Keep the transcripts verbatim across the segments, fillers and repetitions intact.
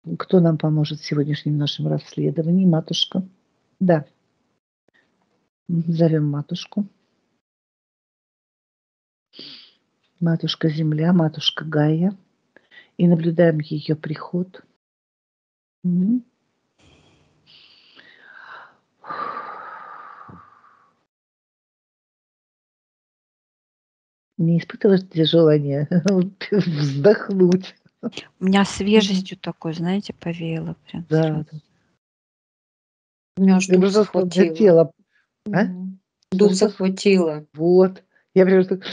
Кто нам поможет в сегодняшнем нашем расследовании? Матушка? Да. Мгм. Зовем матушку. Матушка-Земля, матушка Гайя. И наблюдаем ее приход. Мгм. Не испытываете желания вздохнуть? У меня Мгм. свежестью такой, знаете, повеяло прям Да, сразу. да. У меня аж Я дух просто что для захватило. тела. А? Мгм. Дух Что-что? захватило. Вот. Я прям так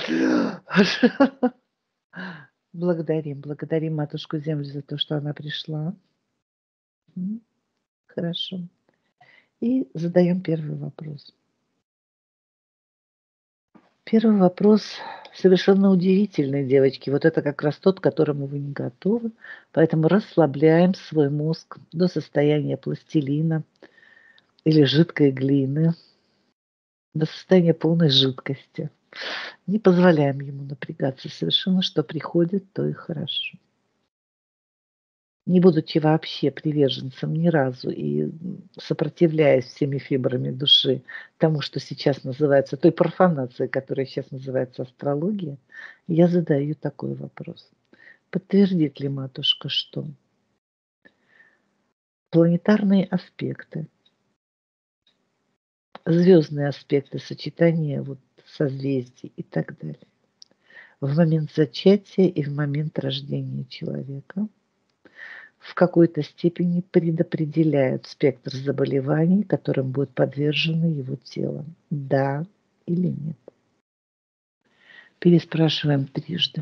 Благодарим, благодарим матушку-Землю за то, что она пришла. Мгм. Хорошо. И задаем первый вопрос. Первый вопрос совершенно удивительный, девочки. Вот это как раз тот, к которому вы не готовы. Поэтому расслабляем свой мозг до состояния пластилина или жидкой глины, до состояния полной жидкости. Не позволяем ему напрягаться совершенно, что приходит, то и хорошо. Не будучи вообще приверженцем ни разу и м, сопротивляясь всеми фибрами души тому, что сейчас называется, той профанации, которая сейчас называется астрология, я задаю такой вопрос. Подтвердит ли матушка, что планетарные аспекты, звездные аспекты, сочетания вот созвездий и так далее в момент зачатия и в момент рождения человека в какой-то степени предопределяют спектр заболеваний, которым будет подвержено его тело. Да или нет? Переспрашиваем трижды.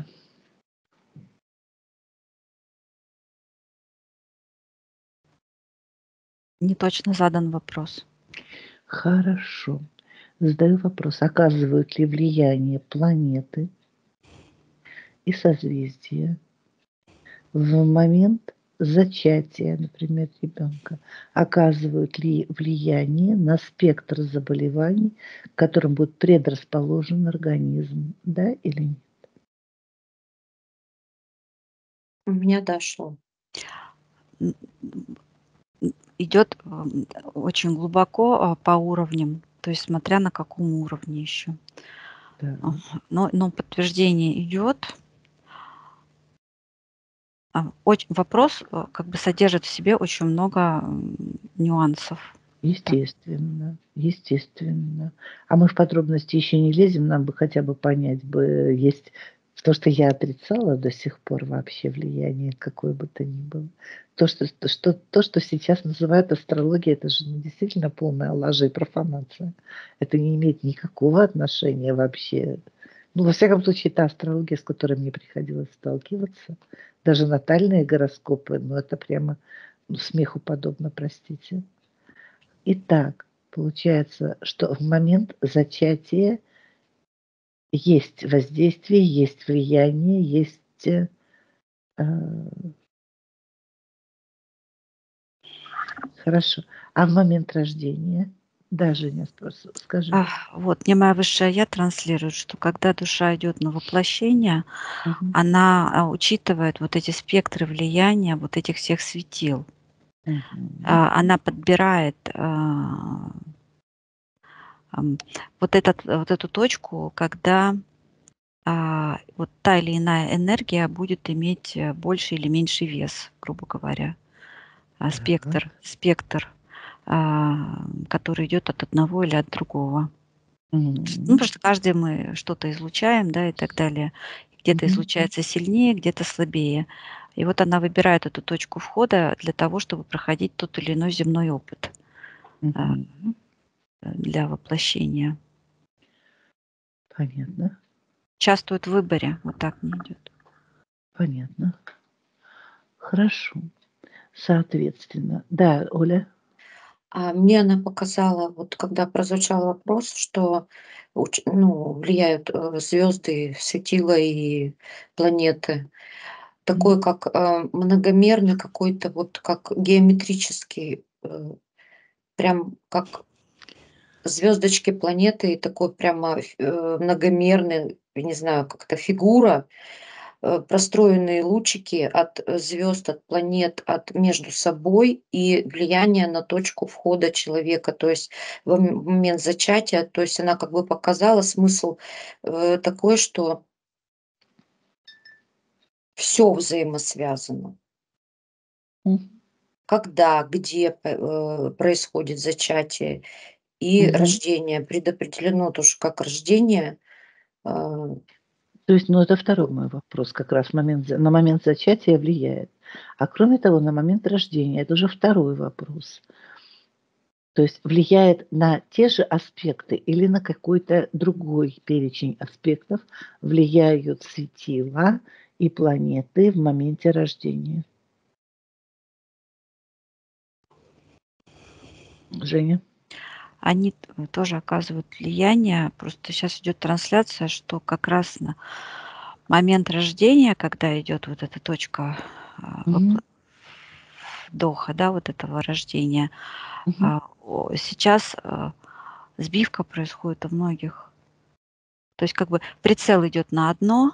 Не точно задан вопрос. Хорошо. Задаю вопрос. Оказывают ли влияние планеты и созвездия в момент зачатия, например, ребенка, оказывают ли влияние на спектр заболеваний, к которым будет предрасположен организм, да или нет? У меня дошло. М, м, идет, м, очень глубоко, а, по уровням, то есть смотря на каком уровне еще. Да. Ага, но но подтверждение идет. А, оч вопрос, э, как бы содержит в себе очень много, м, нюансов. Так. Естественно, естественно. А мы в подробности еще не лезем, нам бы хотя бы понять бы, есть то, что я отрицала до сих пор вообще влияние какое бы то ни было. То, что то, что то, что сейчас называют астрологией, это же, ну, действительно полная лажа и профанация. Это не имеет никакого отношения вообще. Ну, во всяком случае, та астрология, с которой мне приходилось сталкиваться, даже натальные гороскопы, ну, это прямо, ну, смеху подобно, простите. Итак, получается, что в момент зачатия есть воздействие, есть влияние, есть, э, а Хорошо. А в момент рождения? Да, Женя, спрас скажи. Ах, вот мне моя высшее я транслирует, что когда душа идет на воплощение, Мгм. она, а, учитывает вот эти спектры влияния вот этих всех светил. Мгм. А, она подбирает, а ам, вот этот вот эту точку, когда, а, вот та или иная энергия будет иметь, э, больший или меньший вес, грубо говоря. А, спектр Так. спектр, а, который идет от одного или от другого. Ну, Мгм. потому что каждый мы что-то излучаем, да, и так далее. Где-то Мгм. излучается сильнее, где-то слабее. И вот она выбирает эту точку входа для того, чтобы проходить тот или иной земной опыт, а, Мгм. э, для воплощения. Понятно. Участвует в выборе, вот так мне идет. Понятно. Хорошо. Соответственно. Да, Оля? А мне она показала, вот когда прозвучал вопрос, что уч ну, влияют, э, звезды, светила и планеты. Мгм. Такой, как, э, многомерный какой-то, вот как геометрический, э, прям как звездочки, планеты, и такой прямо ф э, многомерный, я не знаю, как-то фигура. э, простроенные лучики от звезд, от планет, от между собой и влияние на точку входа человека. То есть в м- момент зачатия, то есть она как бы показала смысл э, такой, что все взаимосвязано. М, Когда, где п- э, происходит зачатие и мгм. рождение, предопределено тоже как рождение. а, То есть, ну, это второй мой вопрос, как раз момент, за- на момент зачатия влияет. А кроме того, на момент рождения, это уже второй вопрос. То есть влияет на те же аспекты или на какой-то другой перечень аспектов влияют светила и планеты в моменте рождения. Женя? Они т- тоже оказывают влияние. Просто сейчас идет трансляция, что как раз на момент рождения, когда идет вот эта точка а, Мгм, вопла- вдоха, да, вот этого рождения, мгм. а, о, сейчас а, сбивка происходит у многих. То есть как бы прицел идет на одно,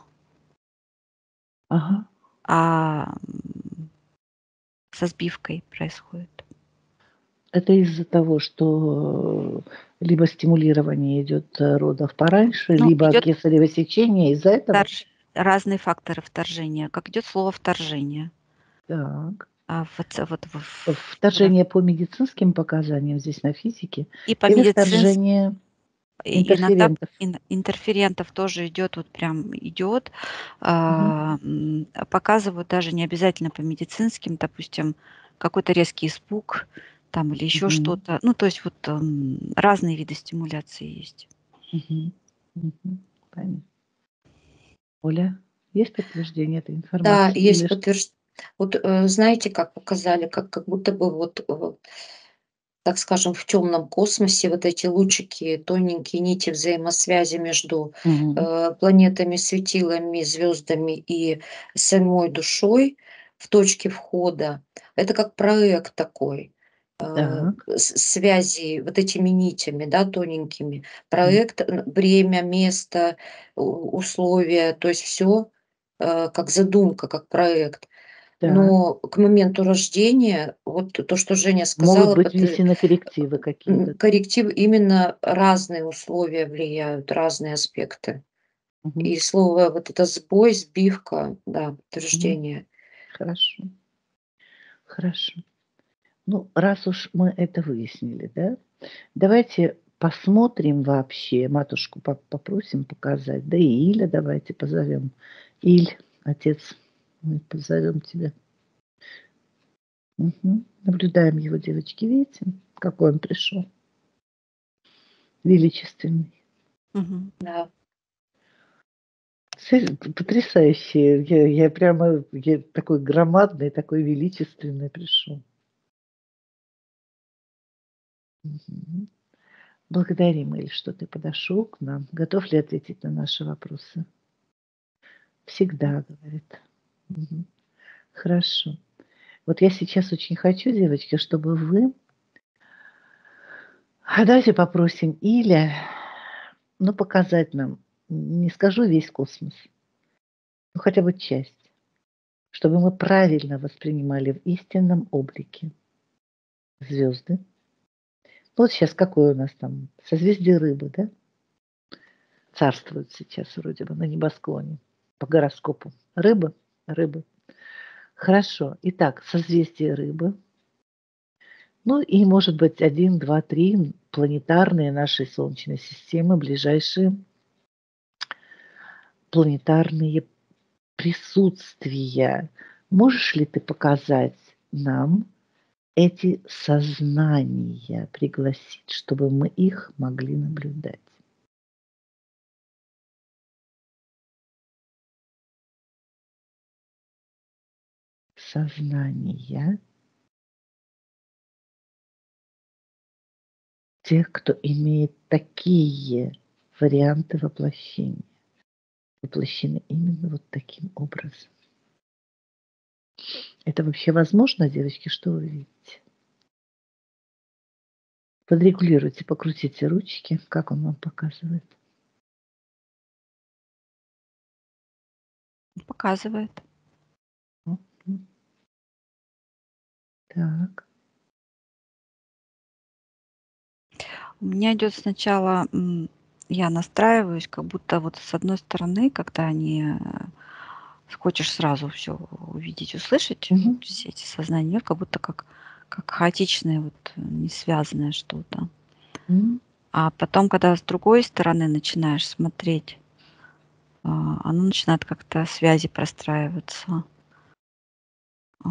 Ага. а м, со сбивкой происходит. Это из-за того, что э, либо стимулирование идет э, родов пораньше, Ну, либо идет кесарево сечение из-за этого? вторж- разные факторы вторжения. Как идет слово вторжение. Так. А в, ц- вот в, в- в- Вторжение по медицинским показаниям здесь на физике и по или медицинским, вторжение иногда интерферентов? ин- интерферентов тоже идет, вот прям идет. Мгм, а, м, Показывают даже не обязательно по медицинским, допустим, какой-то резкий испуг там или еще мгм, что-то. Ну, то есть вот м, разные виды стимуляции есть. мгм, мгм. Понятно. Оля, есть подтверждение этой Да, информации или есть что? подтверждение. Вот э, знаете, как показали, как, как будто бы вот, э, так скажем, в темном космосе вот эти лучики, тоненькие нити взаимосвязи между Мгм. э, планетами, светилами, звездами и самой душой в точке входа. Это как проект такой э, Так. с- связи вот этими нитями, да, тоненькими. М, Проект, н- время, место, у- условия, то есть все как задумка, как проект. так. Но к моменту рождения, вот то, что Женя Могут сказала, быть подтвер внесены коррективы м, какие-то. корректив именно разные условия влияют, разные аспекты. Мгм, И слово вот это сбой, сбивка, да, мгм. подтверждение. Хорошо, хорошо. Ну, раз уж мы это выяснили, да, давайте посмотрим вообще, матушку по- попросим показать, да и Иля давайте позовем. Иль, отец, мы позовем тебя. Мгм. Наблюдаем его, девочки, видите, какой он пришел, величественный. Мгм. Да. Сэ- Потрясающий, я, я прямо, я такой громадный, такой величественный пришел. Мгм. Благодарим, Иль, что ты подошел к нам. Готов ли ответить на наши вопросы? Всегда, говорит. Мгм. Хорошо. Вот я сейчас очень хочу, девочки, чтобы вы... А давайте попросим Иля, ну, показать нам, не скажу весь космос, ну, хотя бы часть, чтобы мы правильно воспринимали в истинном облике звезды. Вот сейчас какое у нас там созвездие Рыбы, да? Царствует сейчас вроде бы на небосклоне по гороскопу. Рыбы, рыбы. Хорошо. Итак, созвездие Рыбы. Ну и, может быть, один, два, три планетарные нашей Солнечной системы, ближайшие планетарные присутствия. Можешь ли ты показать нам эти сознания, пригласить, чтобы мы их могли наблюдать? Сознания тех, кто имеет такие варианты воплощения. Воплощены именно вот таким образом. Это вообще возможно, девочки, что вы видите? Подрегулируйте, покрутите ручки, как он вам показывает. Показывает. Мгм. Так. У меня идет сначала, м, я настраиваюсь, как будто вот с одной стороны, когда они, э, хочешь сразу все увидеть, услышать, вот Мгм. все эти сознания, как будто как как хаотичное, вот, э, несвязанное что-то. М. А потом, когда с другой стороны начинаешь смотреть, а, оно начинает как-то связи простраиваться. А,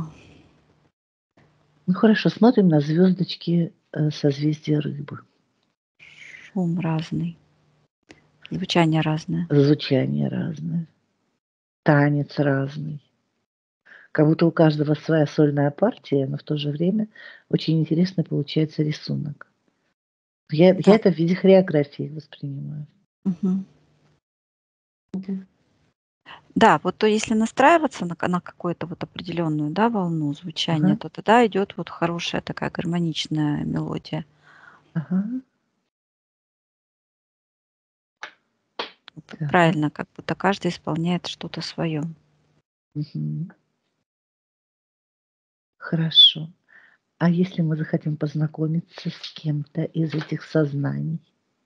Ну хорошо, смотрим на звездочки э, созвездия Рыбы. шум разный, звучание разное. Звучание разное, танец разный. Как будто у каждого своя сольная партия, но в то же время очень интересно получается рисунок. Я, я Да. это в виде хореографии воспринимаю. Мгм. Мгм. Да, вот то если настраиваться на ка на какую-то вот определенную, да, волну звучания, Ага, то тогда идет вот хорошая такая гармоничная мелодия. ага, Вот так, правильно, как будто каждый исполняет что-то свое. мгм, хорошо. А если мы захотим познакомиться с кем-то из этих сознаний?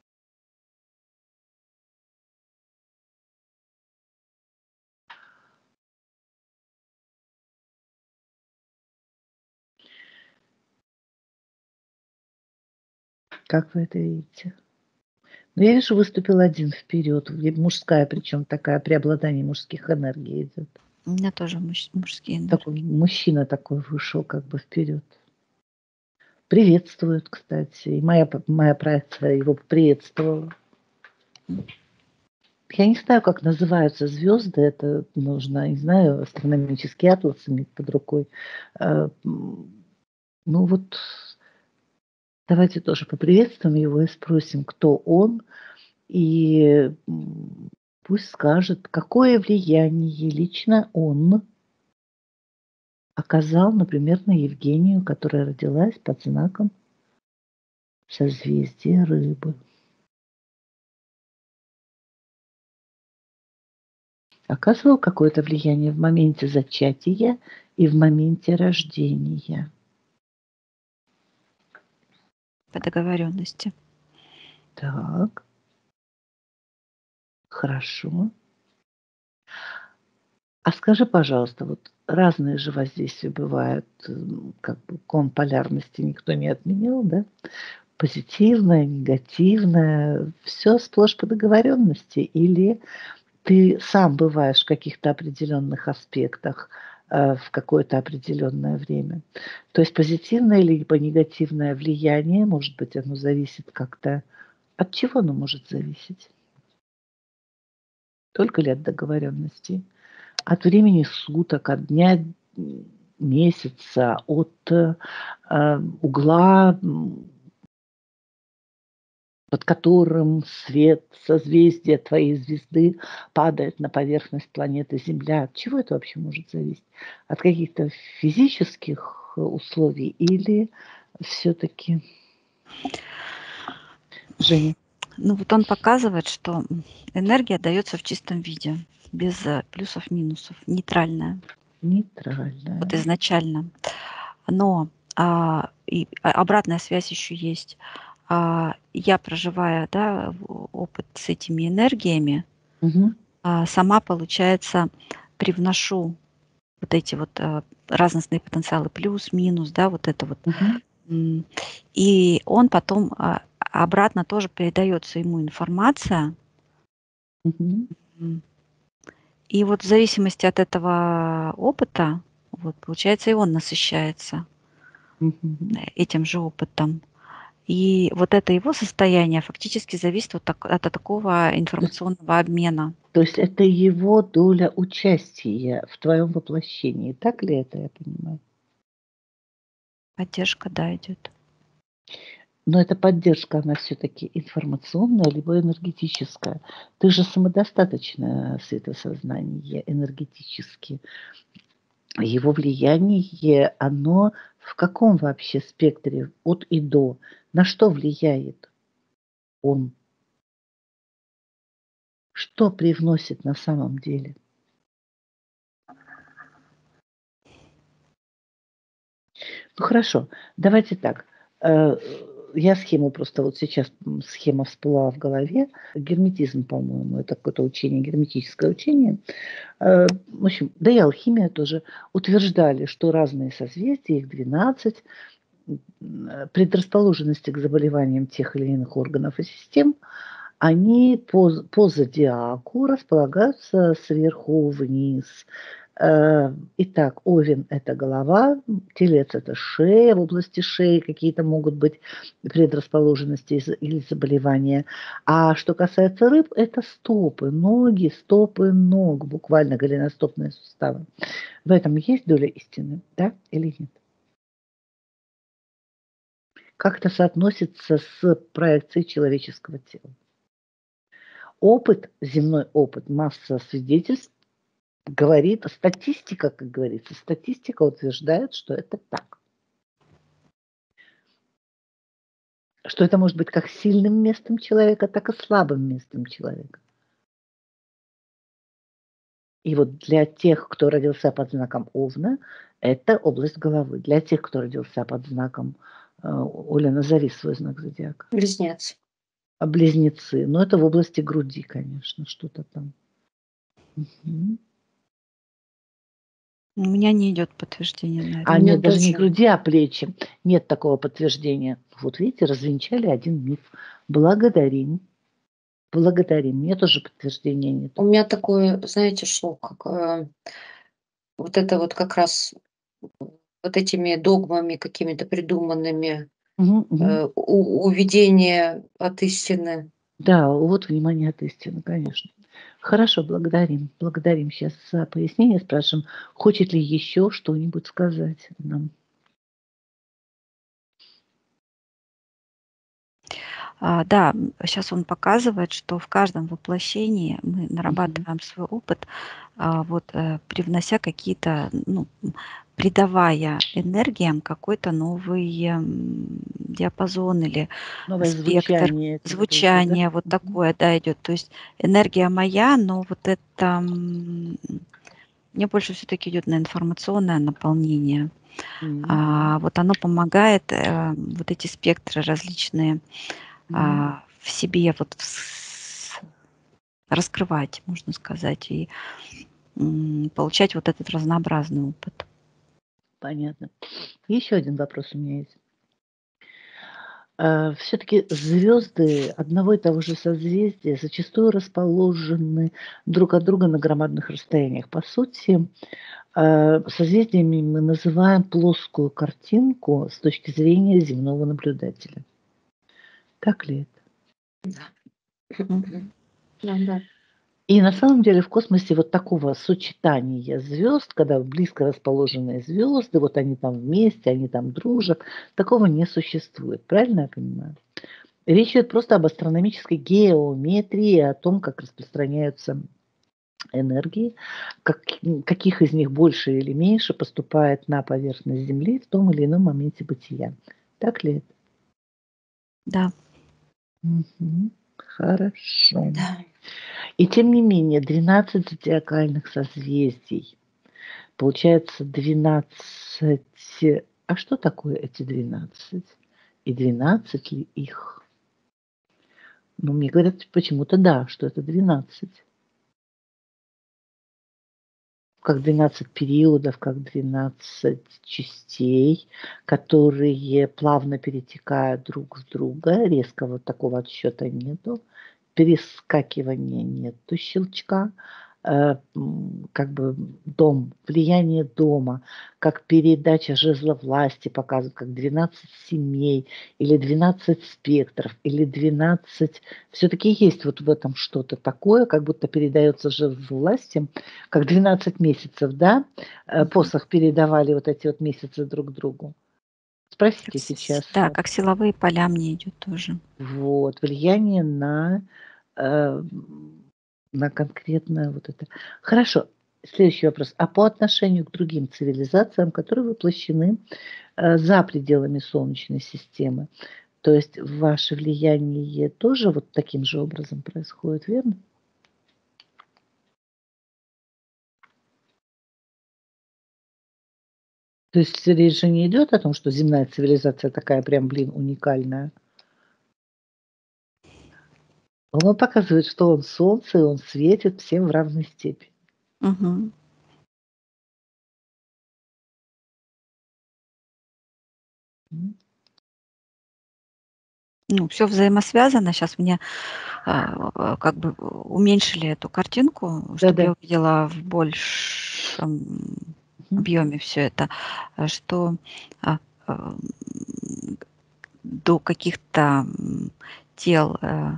Как вы это видите? Ну, я вижу, выступил один вперед, мужская, причем такая, преобладание мужских энергий идет. У меня тоже муж мужские Такой энергии. мужчина такой вышел как бы вперед. Приветствует, кстати. И моя, п- моя проекция его приветствовала. М. Я не знаю, как называются звезды. Это нужно, не знаю, астрономический атлас иметь под рукой. Э, м, Ну вот давайте тоже поприветствуем его и спросим, кто он. И м, пусть скажет, какое влияние лично он оказал, например, на Евгению, которая родилась под знаком созвездия Рыбы. Оказывал какое-то влияние в моменте зачатия и в моменте рождения. По договоренности. Так, хорошо. А скажи, пожалуйста, вот разные же воздействия бывают, м, как бы кон полярности никто не отменял, да? Позитивное, негативное, все сплошь по договоренности? Или ты сам бываешь в каких-то определенных аспектах э, в какое-то определенное время? То есть позитивное либо негативное влияние, может быть, оно зависит как-то. От чего оно может зависеть? Только ли от договоренностей? От времени суток, от дня, м, месяца, от э, э, угла, м, под которым свет созвездия твоей звезды падает на поверхность планеты Земля. От чего это вообще может зависеть? От каких-то физических э, условий или все-таки, Женя, Ну, вот он показывает, что, м, энергия дается в чистом виде, без, э, плюсов-минусов, нейтральная, вот нейтральная? изначально. Но, а, и а обратная связь еще есть. А, я, проживая, да, в опыт с этими энергиями, Мгм, а, сама, получается, привношу вот эти вот, а, разностные потенциалы, плюс, минус, да, вот это вот. мгм, М, и он потом, а, обратно тоже передается ему информация. мгм, М, и вот в зависимости от этого опыта, вот, получается, и он насыщается, э, мгм. этим же опытом. И вот это его состояние фактически зависит от так от такого То есть, информационного обмена. то есть это его доля участия в твоем воплощении. Так ли это я понимаю? Поддержка, да, идет. Но эта поддержка, она все-таки информационная, либо энергетическая. Ты же самодостаточное светосознание энергетически. Его влияние, оно в каком вообще спектре от и до? На что влияет он? Что привносит на самом деле? Ну хорошо, давайте так. Э, Я схему просто вот сейчас м, схема всплыла в голове. Герметизм, по-моему, это какое-то учение, герметическое учение. Э, В общем, да и алхимия тоже утверждали, что разные созвездия, их двенадцать, м, э, предрасположенности к заболеваниям тех или иных органов и систем, они по, по зодиаку располагаются сверху вниз. Э, Итак, Овен – это голова, Телец – это шея, в области шеи какие-то могут быть предрасположенности из- или заболевания. А что касается рыб, это стопы, ноги, стопы ног, буквально голеностопные суставы. В этом есть доля истины, да или нет? Как это соотносится с проекцией человеческого тела? Опыт, земной опыт, масса свидетельств говорит, статистика, как говорится, статистика утверждает, что это так. Что это может быть как сильным местом человека, так и слабым местом человека. И вот для тех, кто родился под знаком Овна, это область головы. Для тех, кто родился под знаком, э, Оля, назови свой знак зодиака. Близнец. А близнецы, ну это в области груди, конечно, что-то там. Мгм. У меня не идет подтверждение на это. А У меня нет, даже не тоже. груди, а плечи. Нет такого подтверждения. Вот видите, развенчали один миф. Благодарим. Благодарим. Мне тоже подтверждения нет. У меня такое, знаете, что, как э, вот это вот как раз вот этими догмами какими-то придуманными, Мгм, мгм. э, у- уведение от истины. Да, вот внимание от истины, конечно. Хорошо, благодарим. Благодарим. Сейчас за пояснение спрашиваем, хочет ли еще что-нибудь сказать нам. А, да, сейчас он показывает, что в каждом воплощении мы Мгм. нарабатываем свой опыт, а, вот, э, привнося какие-то, ну, м, придавая энергиям какой-то новый м, диапазон или Новое спектр, звучание этого тоже, да? звучание вот Мгм. такое, да, идет. То есть энергия моя, но вот это м, мне больше все-таки идет на информационное наполнение. Мгм. А, вот оно помогает э, вот эти спектры различные Мгм. а, в себе вот с- раскрывать, можно сказать, и м, получать вот этот разнообразный опыт. Понятно. Еще один вопрос у меня есть. Все-таки звезды одного и того же созвездия зачастую расположены друг от друга на громадных расстояниях. По сути, э, созвездиями мы называем плоскую картинку с точки зрения земного наблюдателя. Так ли это? Да. Мгм. Да, да. И на самом деле в космосе вот такого сочетания звезд, когда близко расположенные звезды, вот они там вместе, они там дружат, такого не существует. Правильно я понимаю? Речь идет просто об астрономической геометрии, о том, как распространяются энергии, как, каких из них больше или меньше поступает на поверхность Земли в том или ином моменте бытия. Так ли это? Да. Мгм. Хорошо. Да. И тем не менее, двенадцать зодиакальных созвездий. Получается двенадцать. А что такое эти двенадцать? И двенадцать ли их? Ну, мне говорят почему-то да, что это двенадцать. Как двенадцать периодов, как двенадцать частей, которые плавно перетекают друг в друга. Резко вот такого отсчета нету. Перескакивания нету, щелчка. Э, м, Как бы дом, влияние дома, как передача жезла власти показывает, как двенадцать семей или двенадцать спектров, или двенадцать. Все-таки есть вот в этом что-то такое, как будто передается жезл власти, как двенадцать месяцев, да, э, Мгм. посох передавали вот эти вот месяцы друг другу. Как Спросите с- сейчас. да, э, как силовые поля мне идет тоже. Вот, влияние на, э, на конкретное вот это. Хорошо, следующий вопрос. А по отношению к другим цивилизациям, которые воплощены э, за пределами Солнечной системы, то есть ваше влияние тоже вот таким же образом происходит, верно? То есть речь же не идет о том, что земная цивилизация такая прям, блин, уникальная. Он показывает, что он солнце, и он светит всем в равной степени. Мгм. М. Ну, все взаимосвязано. Сейчас мне а, как бы уменьшили эту картинку, чтобы Да-да. я увидела в большем Мгм. объеме все это, а, что а, ам, до каких-то м, тел э,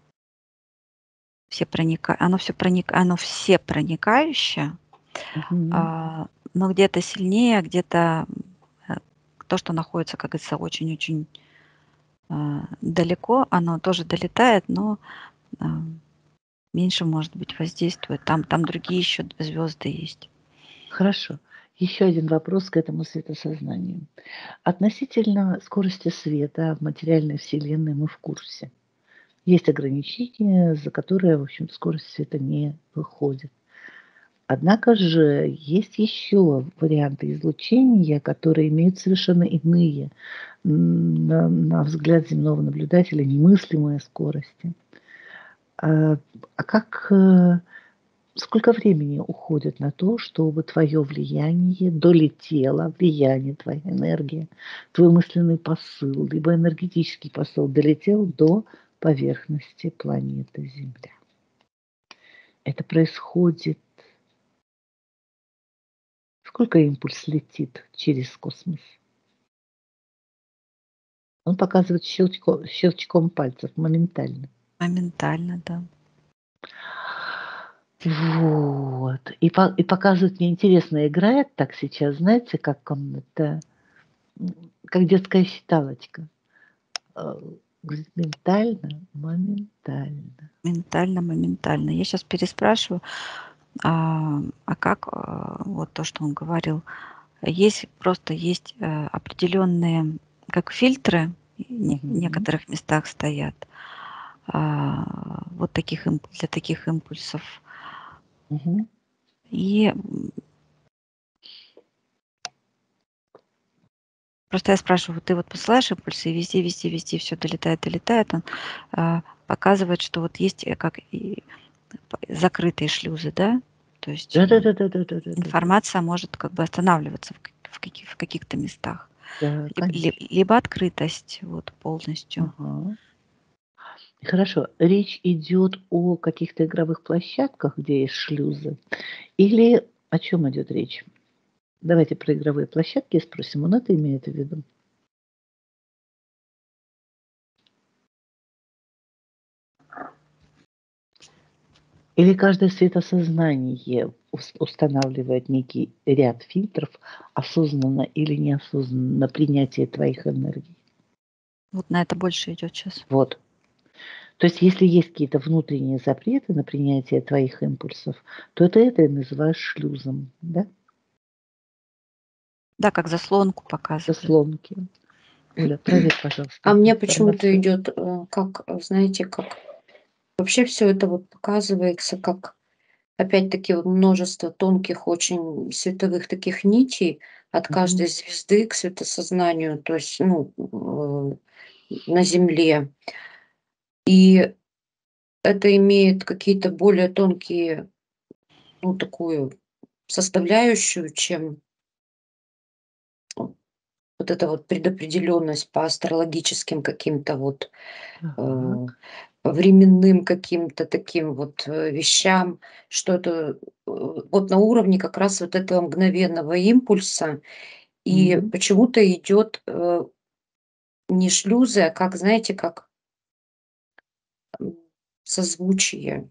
все проника... оно все проник... оно все проникающее, Мгм. а, но где-то сильнее, а где-то э, то, что находится, как говорится, очень-очень а, далеко, оно тоже долетает, но а, меньше, может быть, воздействует. Там, там другие еще звезды есть. Хорошо. Еще один вопрос к этому светосознанию. Относительно скорости света в материальной вселенной мы в курсе. Есть ограничения, за которые, в общем, скорость света не выходит. Однако же есть еще варианты излучения, которые имеют совершенно иные, м, на, на взгляд земного наблюдателя, немыслимые скорости. А, а как, э, сколько времени уходит на то, чтобы твое влияние долетело, влияние, твоя энергия, твой мысленный посыл, либо энергетический посыл долетел до поверхности планеты Земля? Это происходит. Сколько импульс летит через космос? Он показывает щелчко щелчком пальцев моментально. Моментально, да. Вот. И по и показывает, мне интересно, играет так сейчас, знаете, как он это, м, как детская считалочка. Э, говорит: "Ментально, моментально". Ментально, моментально. Я сейчас переспрашиваю, а, а как а, вот то, что он говорил, есть просто есть э, определенные как фильтры, не- в Мгм. некоторых местах стоят, а, вот таких имп- для таких импульсов. Мгм. И м, просто я спрашиваю, ты вот посылаешь импульсы, и везде, везде, везде все долетает, долетает, он а, показывает, что вот есть э, как и п- закрытые шлюзы, да, то есть э, Да-да-да-да-да-да-да-да-да. информация может как бы останавливаться в, как- в каких- в каких-то местах. Да, Либо, ли- конечно. либо открытость вот полностью. Ага. Хорошо. Речь идет о каких-то игровых площадках, где есть шлюзы, или о чем идет речь? Давайте про игровые площадки спросим. Он это имеет в виду? Или каждое светосознание ус устанавливает некий ряд фильтров осознанно или неосознанно на принятие твоих энергий? Вот на это больше идет сейчас. Вот. То есть если есть какие-то внутренние запреты на принятие твоих импульсов, то ты это и называешь шлюзом, да? Да, как заслонку показывает. Заслонки. Оля, проверь, А пожалуйста, мне почему-то информацию. идет, э, как, э, знаете, как вообще все это вот показывается, как опять-таки вот множество тонких очень световых таких нитей от Мгм. каждой звезды к светосознанию, то есть, ну, э, на Земле. И это имеет какие-то более тонкие, ну, такую составляющую, чем вот эта вот предопределенность по астрологическим каким-то вот э, Так. временным каким-то таким вот э, вещам, что это э, вот на уровне как раз вот этого мгновенного импульса. И М. почему-то идет э, не шлюзы, а как, знаете, как м, созвучие.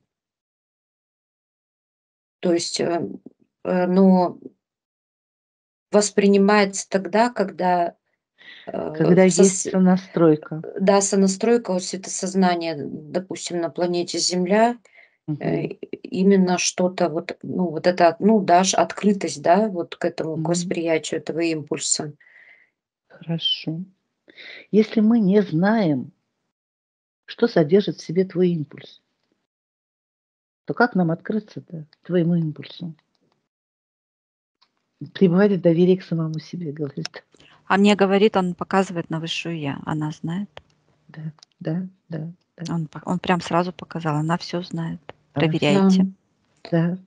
То есть, э, э, но воспринимается тогда, когда э, Когда в есть сос- сонастройка. да, сонастройка вот светосознания, допустим, на планете Земля, э, Мгм. именно что-то вот, ну, вот это, ну, даже открытость, да, вот к этому, к М. восприятию этого импульса. Хорошо. Если мы не знаем, что содержит в себе твой импульс, то как нам открыться-то твоему импульсу? Пребывать в доверии к самому себе, говорит. А мне говорит, он показывает на высшую я. Она знает. Да, да, да, да. Он, по- он прям сразу показал. Она все знает. Она всё- Да. Проверяйте. Да,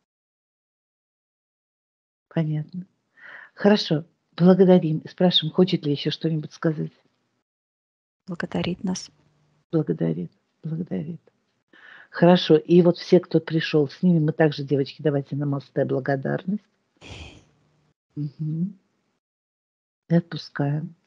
понятно. Хорошо. Благодарим. Спрашиваем, хочет ли еще что-нибудь сказать. Благодарит нас. Благодарит, благодарит. Хорошо. И вот все, кто пришел, с ними мы также, девочки, давайте намасте благодарность. Мгм. И отпускаем.